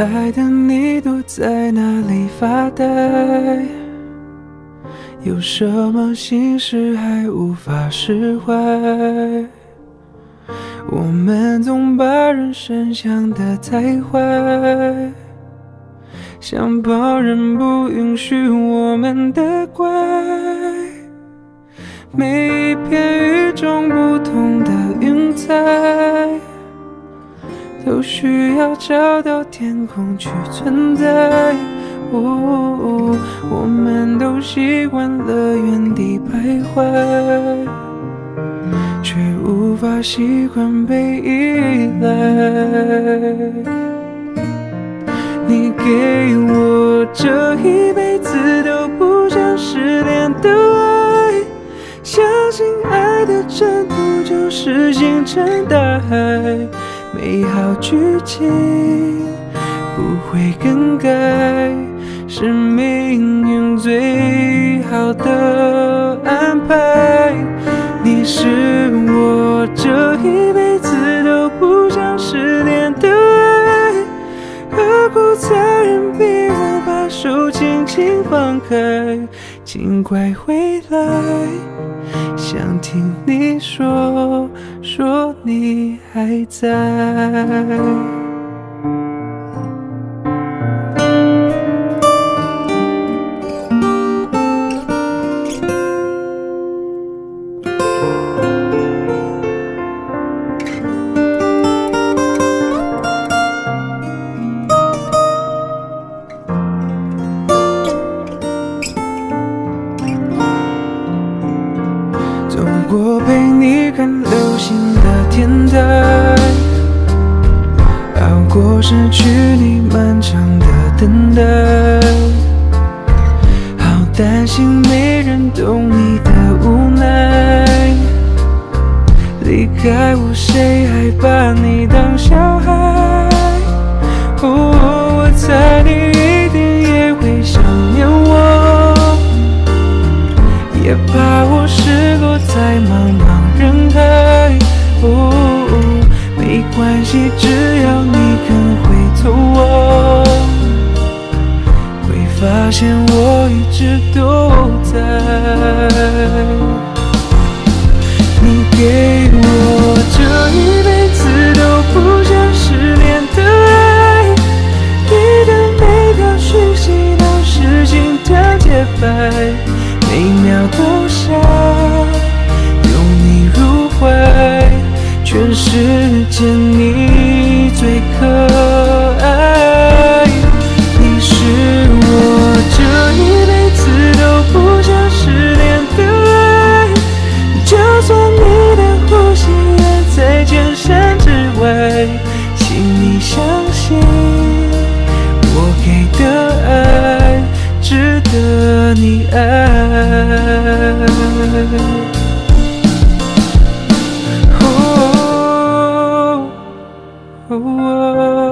爱的你躲在哪里发呆？有什么心事还无法释怀？我们总把人生想得太坏，想旁人不允许我们的怪。每一片与众不同的云彩，都需要找到天空去存在。我们都习惯了原地徘徊，却无法习惯被依赖。你给我这一辈子都不想失联的爱，相信爱的征途就是星辰大海，美好剧情不会更改，是命运最好的安排。你是我这一辈子都不想失联的爱，何苦残忍逼我把手轻轻放开？请快回来，想听你说你还在。走过陪你看流星的天台，熬过失去你漫长的等待，好担心没人懂你的无奈。离开我，谁还把你当小孩？我猜你一定也会想念我，也怕我失落在茫茫人海。没关系，只要你肯回头望，会发现我一直都在。你给我这一辈子都不想失联的爱，你的每条讯息都是心跳节拍，每秒都想拥你入怀，全世界你最可爱。你是我这一辈子都不想失联的爱，就算你的呼吸也在千山之外，请你相信我给的爱值得你爱。哦。